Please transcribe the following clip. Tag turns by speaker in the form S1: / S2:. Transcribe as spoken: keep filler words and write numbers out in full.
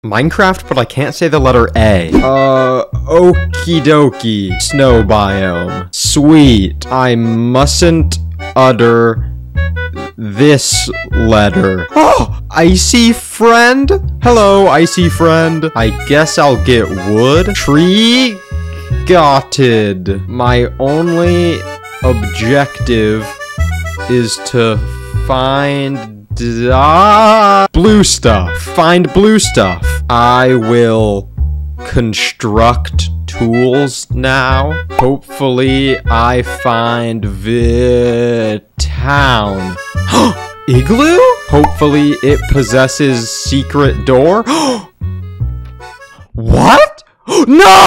S1: Minecraft, but I can't say the letter A. Uh, okie dokie. Snow biome. Sweet. I mustn't utter this letter. Oh, icy friend? Hello, icy friend. I guess I'll get wood. Tree gotted. My only objective is to find Ah, blue stuff. Find blue stuff. I will construct tools now. Hopefully, I find the town. Igloo? Hopefully, it possesses secret door. What? No!